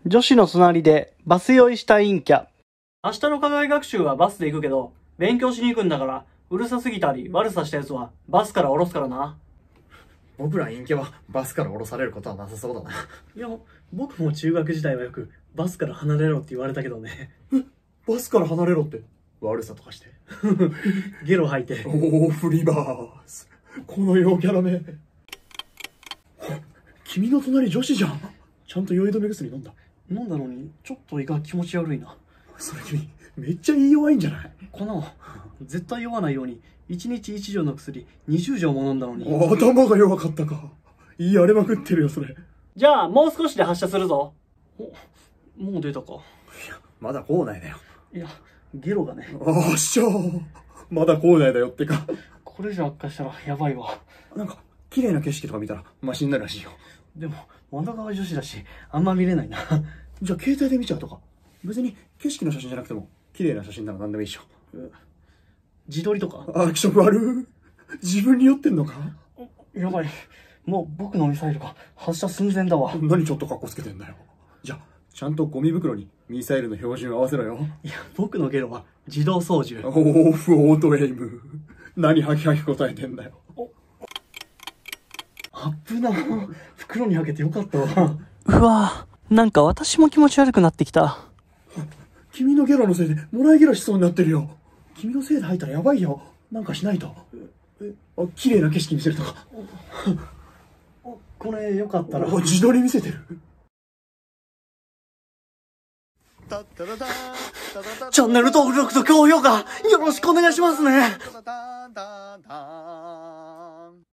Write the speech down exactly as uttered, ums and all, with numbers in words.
女子の隣でバス酔いした陰キャ。明日の課外学習はバスで行くけど、勉強しに行くんだから、うるさすぎたり悪さしたやつはバスから降ろすからな。 僕ら陰キャはバスから降ろされることはなさそうだな。 いや、僕も中学時代はよくバスから離れろって言われたけどね。 え、バスから離れろって。悪さとかして。 ゲロ吐いて。 おー、フリバース。この陽キャラめ。君の隣女子じゃん。ちゃんと酔い止め薬飲んだ。 飲んだのに、ちょっと胃が気持ち悪いな。 それ君、めっちゃ言い弱いんじゃない？ かな。絶対酔わないように、いちにちいち錠の薬、にじゅう錠も飲んだのに。 頭が弱かったか。言い荒れまくってるよ、それ。 じゃあ、もう少しで発車するぞ。お、もう出たか。いや、まだ校内だよ。 いや、ゲロがね。 あっしゃー。まだ校内だよってか。 これ以上悪化したらやばいわ。 なんか、綺麗な景色とか見たらマシになるらしいよ。 でも、窓側女子だし、あんま見れないな。 じゃあ、携帯で見ちゃうとか。別に景色の写真じゃなくても、綺麗な写真なら何でもいいっしょ。 自撮りとか。 あ、気色悪い。自分に酔ってんのか？ やばい。もう僕のミサイルが発射寸前だわ。 何ちょっとカッコつけてんだよ。じゃあ、ちゃんとゴミ袋にミサイルの標準合わせろよ。 いや、僕のゲロは自動操縦。 オフオートエイム。何ハキハキ答えてんだよ。 あぶな。袋に開けてよかったわ。うわぁ、なんか私も気持ち悪くなってきた。 君のゲロのせいでもらいゲロしそうになってるよ。君のせいで吐いたらやばいよ。なんかしないと。え、あ、綺麗な景色見せるとか。 これよかったら。 自撮り見せてる。 チャンネル登録と高評価よろしくお願いしますね。